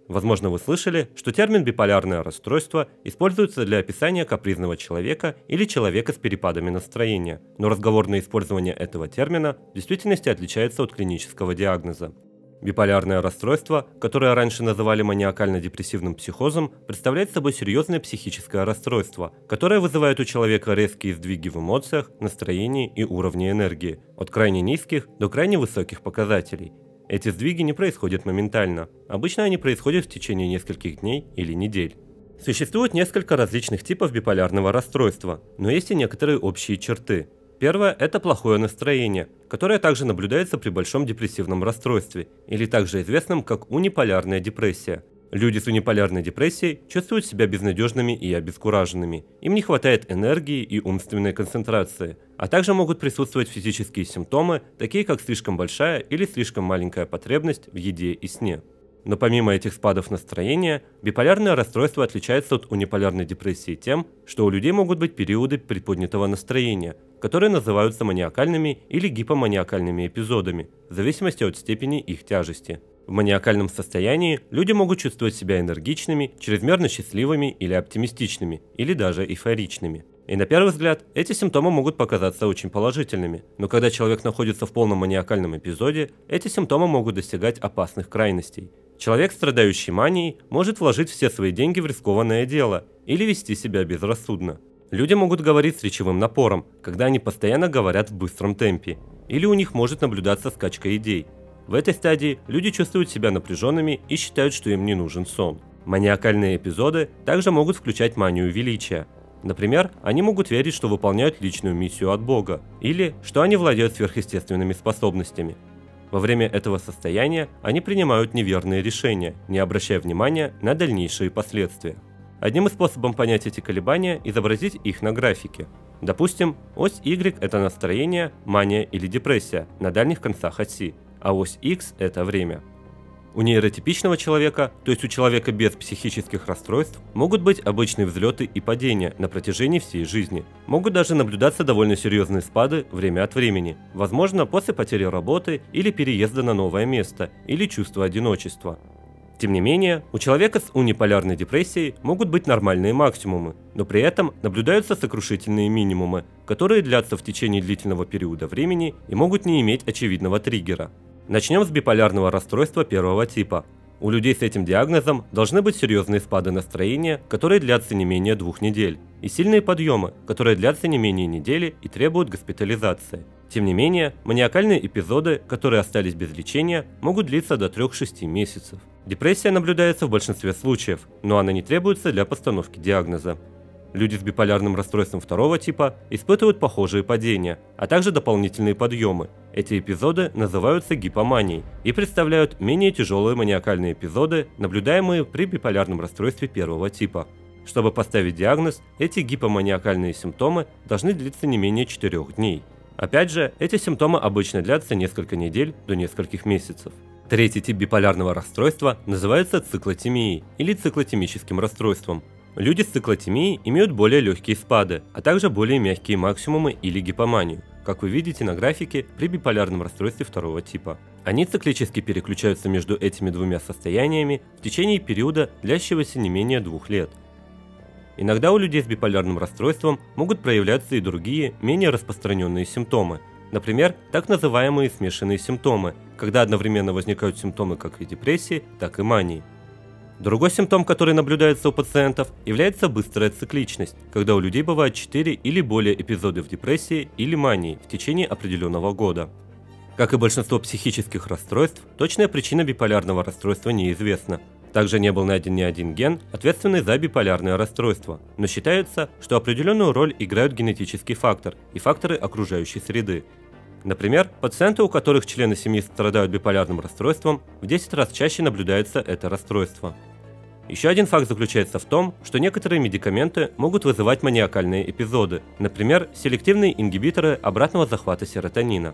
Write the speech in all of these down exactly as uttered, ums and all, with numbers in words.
Возможно, вы слышали, что термин «биполярное расстройство» используется для описания капризного человека или человека с перепадами настроения, но разговорное использование этого термина в действительности отличается от клинического диагноза. Биполярное расстройство, которое раньше называли маниакально-депрессивным психозом, представляет собой серьезное психическое расстройство, которое вызывает у человека резкие сдвиги в эмоциях, настроении и уровне энергии, от крайне низких до крайне высоких показателей. Эти сдвиги не происходят моментально, обычно они происходят в течение нескольких дней или недель. Существует несколько различных типов биполярного расстройства, но есть и некоторые общие черты. Первое – это плохое настроение, которое также наблюдается при большом депрессивном расстройстве, или также известном как униполярная депрессия. Люди с униполярной депрессией чувствуют себя безнадежными и обескураженными, им не хватает энергии и умственной концентрации, а также могут присутствовать физические симптомы, такие как слишком большая или слишком маленькая потребность в еде и сне. Но помимо этих спадов настроения, биполярное расстройство отличается от униполярной депрессии тем, что у людей могут быть периоды приподнятого настроения, которые называются маниакальными или гипоманиакальными эпизодами, в зависимости от степени их тяжести. В маниакальном состоянии люди могут чувствовать себя энергичными, чрезмерно счастливыми или оптимистичными, или даже эйфоричными. И на первый взгляд, эти симптомы могут показаться очень положительными, но когда человек находится в полном маниакальном эпизоде, эти симптомы могут достигать опасных крайностей. Человек, страдающий манией, может вложить все свои деньги в рискованное дело или вести себя безрассудно. Люди могут говорить с речевым напором, когда они постоянно говорят в быстром темпе, или у них может наблюдаться скачка идей. В этой стадии люди чувствуют себя напряженными и считают, что им не нужен сон. Маниакальные эпизоды также могут включать манию величия. Например, они могут верить, что выполняют личную миссию от Бога, или что они владеют сверхъестественными способностями. Во время этого состояния они принимают неверные решения, не обращая внимания на дальнейшие последствия. Одним из способов понять эти колебания – изобразить их на графике. Допустим, ось Y – это настроение, мания или депрессия на дальних концах оси, а ось X – это время. У нейротипичного человека, то есть у человека без психических расстройств, могут быть обычные взлеты и падения на протяжении всей жизни. Могут даже наблюдаться довольно серьезные спады время от времени, возможно, после потери работы или переезда на новое место, или чувства одиночества. Тем не менее, у человека с униполярной депрессией могут быть нормальные максимумы, но при этом наблюдаются сокрушительные минимумы, которые длятся в течение длительного периода времени и могут не иметь очевидного триггера. Начнем с биполярного расстройства первого типа. У людей с этим диагнозом должны быть серьезные спады настроения, которые длятся не менее двух недель, и сильные подъемы, которые длятся не менее недели и требуют госпитализации. Тем не менее, маниакальные эпизоды, которые остались без лечения, могут длиться до трёх-шести месяцев. Депрессия наблюдается в большинстве случаев, но она не требуется для постановки диагноза. Люди с биполярным расстройством второго типа испытывают похожие падения, а также дополнительные подъемы. Эти эпизоды называются гипоманией и представляют менее тяжелые маниакальные эпизоды, наблюдаемые при биполярном расстройстве первого типа. Чтобы поставить диагноз, эти гипоманиакальные симптомы должны длиться не менее четырёх дней. Опять же, эти симптомы обычно длятся несколько недель до нескольких месяцев. Третий тип биполярного расстройства называется циклотимией или циклотимическим расстройством. Люди с циклотимией имеют более легкие спады, а также более мягкие максимумы или гипоманию, как вы видите на графике при биполярном расстройстве второго типа. Они циклически переключаются между этими двумя состояниями в течение периода, длящегося не менее двух лет. Иногда у людей с биполярным расстройством могут проявляться и другие, менее распространенные симптомы. Например, так называемые смешанные симптомы, когда одновременно возникают симптомы как и депрессии, так и мании. Другой симптом, который наблюдается у пациентов, является быстрая цикличность, когда у людей бывает четыре или более эпизоды в депрессии или мании в течение определенного года. Как и большинство психических расстройств, точная причина биполярного расстройства неизвестна. Также не был найден ни один ген, ответственный за биполярное расстройство, но считается, что определенную роль играют генетический фактор и факторы окружающей среды. Например, пациенты, у которых члены семьи страдают биполярным расстройством, в десять раз чаще наблюдается это расстройство. Еще один факт заключается в том, что некоторые медикаменты могут вызывать маниакальные эпизоды, например, селективные ингибиторы обратного захвата серотонина.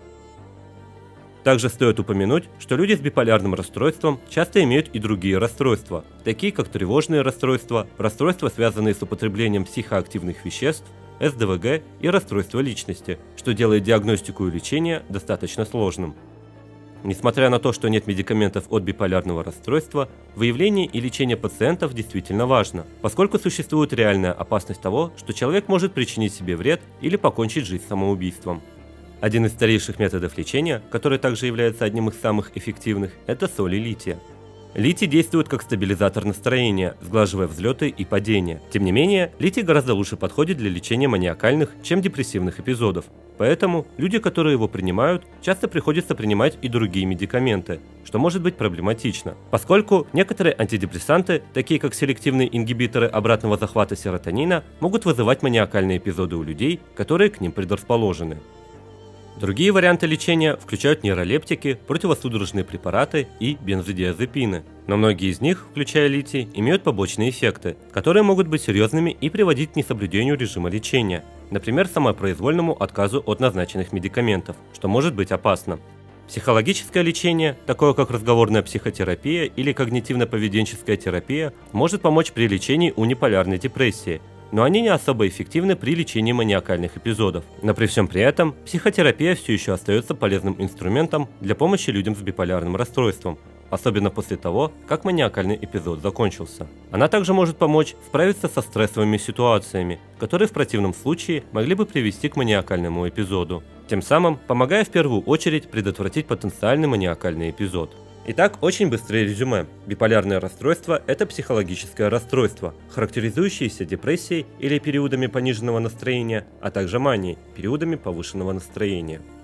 Также стоит упомянуть, что люди с биполярным расстройством часто имеют и другие расстройства, такие как тревожные расстройства, расстройства, связанные с употреблением психоактивных веществ, эс дэ вэ гэ и расстройства личности, что делает диагностику и лечение достаточно сложным. Несмотря на то, что нет медикаментов от биполярного расстройства, выявление и лечение пациентов действительно важно, поскольку существует реальная опасность того, что человек может причинить себе вред или покончить жизнь самоубийством. Один из старейших методов лечения, который также является одним из самых эффективных, это соли лития. Литий действует как стабилизатор настроения, сглаживая взлеты и падения. Тем не менее, литий гораздо лучше подходит для лечения маниакальных, чем депрессивных эпизодов. Поэтому люди, которые его принимают, часто приходится принимать и другие медикаменты, что может быть проблематично, поскольку некоторые антидепрессанты, такие как селективные ингибиторы обратного захвата серотонина, могут вызывать маниакальные эпизоды у людей, которые к ним предрасположены. Другие варианты лечения включают нейролептики, противосудорожные препараты и бензодиазепины. Но многие из них, включая литий, имеют побочные эффекты, которые могут быть серьезными и приводить к несоблюдению режима лечения, например, самопроизвольному отказу от назначенных медикаментов, что может быть опасно. Психологическое лечение, такое как разговорная психотерапия или когнитивно-поведенческая терапия, может помочь при лечении униполярной депрессии, но они не особо эффективны при лечении маниакальных эпизодов. Но при всем при этом, психотерапия все еще остается полезным инструментом для помощи людям с биполярным расстройством, особенно после того, как маниакальный эпизод закончился. Она также может помочь справиться со стрессовыми ситуациями, которые в противном случае могли бы привести к маниакальному эпизоду, тем самым помогая в первую очередь предотвратить потенциальный маниакальный эпизод. Итак, очень быстрое резюме. Биполярное расстройство – это психологическое расстройство, характеризующееся депрессией или периодами пониженного настроения, а также манией, периодами повышенного настроения.